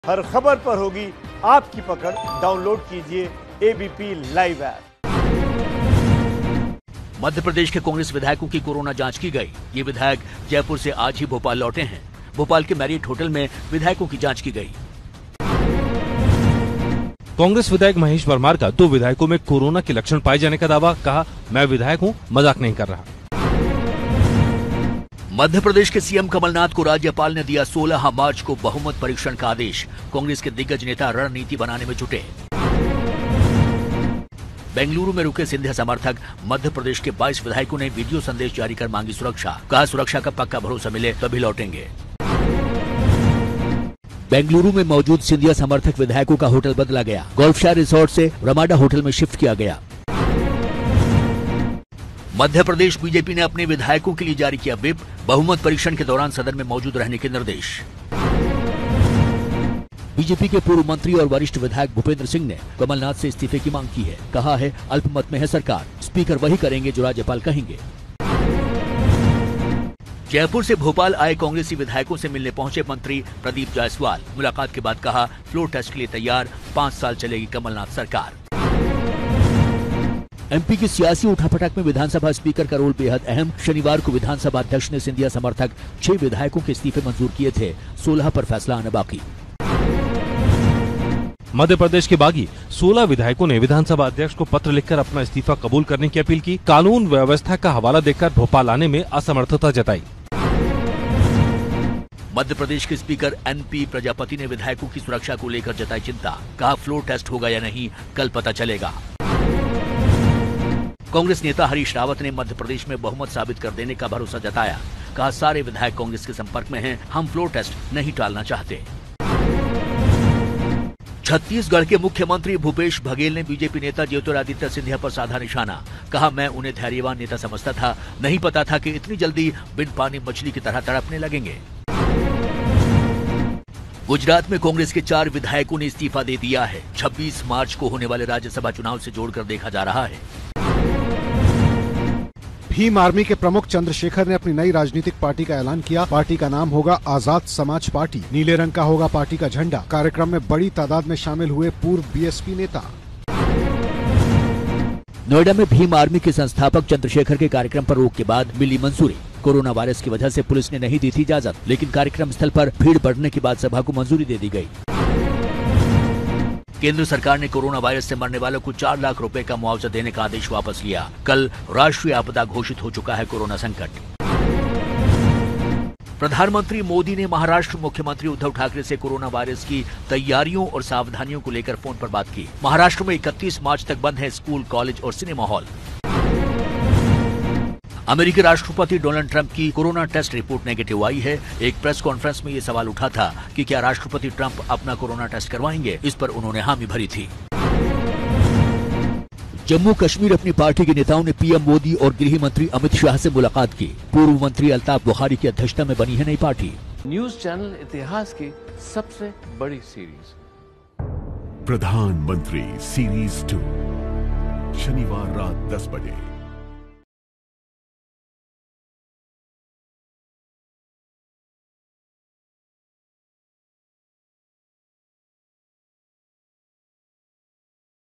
हर खबर पर होगी आपकी पकड़। डाउनलोड कीजिए ABP live app. Madhya Pradesh के कांग्रेस विधायकों की कोरोना जांच की गई। ये विधायक जयपुर से आज ही भोपाल लौटे हैं। भोपाल के मैरियट होटल में विधायकों की जांच की गई। कांग्रेस विधायक महेश परमार का 2 विधायकों में कोरोना के लक्षण पाए जाने का दावा। कहा, मैं विधायक हूं, मजाक नहीं कर रहा। मध्य प्रदेश के सीएम कमलनाथ को राज्यपाल ने दिया 16 मार्च को बहुमत परीक्षण का आदेश। कांग्रेस के दिग्गज नेता रणनीति बनाने में जुटे। बेंगलुरु में रुके सिंधिया समर्थक मध्य प्रदेश के 22 विधायकों ने वीडियो संदेश जारी कर मांगी सुरक्षा। कहा, सुरक्षा का पक्का भरोसा मिले तभी लौटेंगे। बेंगलुरु में मौजूद सिंधिया समर्थक विधायकों का होटल बदला गया। गोल्फशायर रिसोर्ट से रमाडा होटल में शिफ्ट किया गया। मध्य प्रदेश बीजेपी ने अपने विधायकों के लिए जारी किया व्हिप। बहुमत परीक्षण के दौरान सदन में मौजूद रहने के निर्देश। बीजेपी के पूर्व मंत्री और वरिष्ठ विधायक भूपेंद्र सिंह ने कमलनाथ से इस्तीफे की मांग की है। कहा है, अल्पमत में है सरकार, स्पीकर वही करेंगे जो राज्यपाल कहेंगे। जयपुर से भोपाल आए कांग्रेसी विधायकों से मिलने पहुंचे मंत्री प्रदीप जायसवाल। मुलाकात के बाद कहा, फ्लोर टेस्ट के लिए तैयार, 5 साल चलेगी कमलनाथ सरकार। एमपी की सियासी उठापटक में विधानसभा स्पीकर का रोल बेहद अहम। शनिवार को विधानसभा अध्यक्ष ने सिंधिया समर्थक 6 विधायकों के इस्तीफे मंजूर किए थे। 16 पर फैसला आना बाकी। मध्य प्रदेश के बागी 16 विधायकों ने विधानसभा अध्यक्ष को पत्र लिखकर अपना इस्तीफा कबूल करने की अपील की। कानून व्यवस्था का हवाला देकर भोपाल आने में असमर्थता जताई। मध्य प्रदेश के स्पीकर एनपी प्रजापति ने विधायकों की सुरक्षा को लेकर जताई चिंता। कहा, फ्लोर टेस्ट होगा या नहीं, कल पता चलेगा। कांग्रेस नेता हरीश रावत ने मध्य प्रदेश में बहुमत साबित कर देने का भरोसा जताया। कहा, सारे विधायक कांग्रेस के संपर्क में हैं, हम फ्लोर टेस्ट नहीं टालना चाहते। छत्तीसगढ़ के मुख्यमंत्री भूपेश बघेल ने बीजेपी नेता ज्योतिरादित्य सिंधिया पर साधा निशाना। कहा, मैं उन्हें धैर्यवान नेता समझता था, नहीं पता था कि इतनी जल्दी बिन पानी मछली की तरह तड़पने लगेंगे। गुजरात में कांग्रेस के 4 विधायकों ने इस्तीफा दे दिया है। 26 मार्च को होने वाले राज्यसभा चुनाव से जोड़कर देखा जा रहा है। भीम आर्मी के प्रमुख चंद्रशेखर ने अपनी नई राजनीतिक पार्टी का ऐलान किया। पार्टी का नाम होगा आजाद समाज पार्टी। नीले रंग का होगा पार्टी का झंडा। कार्यक्रम में बड़ी तादाद में शामिल हुए पूर्व बीएसपी नेता। नोएडा में भीम आर्मी के संस्थापक चंद्रशेखर के कार्यक्रम पर रोक के बाद मिली मंजूरी। कोरोना वायरस की वजह से पुलिस ने नहीं दी थी इजाजत, लेकिन कार्यक्रम स्थल पर भीड़ बढ़ने के बाद सभा को मंजूरी दे दी गई। केंद्र सरकार ने कोरोना वायरस से मरने वालों को 4 लाख रुपए का मुआवजा देने का आदेश वापस लिया। कल राष्ट्रीय आपदा घोषित हो चुका है कोरोना संकट। प्रधानमंत्री मोदी ने महाराष्ट्र मुख्यमंत्री उद्धव ठाकरे से कोरोना वायरस की तैयारियों और सावधानियों को लेकर फोन पर बात की। महाराष्ट्र में 31 मार्च तक बंद है स्कूल, कॉलेज और सिनेमा हॉल। अमेरिकी राष्ट्रपति डोनाल्ड ट्रंप की कोरोना टेस्ट रिपोर्ट नेगेटिव आई है। एक प्रेस कॉन्फ्रेंस में ये सवाल उठा था कि क्या राष्ट्रपति ट्रंप अपना कोरोना टेस्ट करवाएंगे। इस पर उन्होंने हामी भरी थी। जम्मू कश्मीर अपनी पार्टी के नेताओं ने पीएम मोदी और गृह मंत्री अमित शाह से मुलाकात की। पूर्व मंत्री अल्ताफ बुखारी की अध्यक्षता में बनी है नई पार्टी। न्यूज चैनल इतिहास की सबसे बड़ी सीरीज प्रधानमंत्री सीरीज 2 शनिवार रात 10 बजे।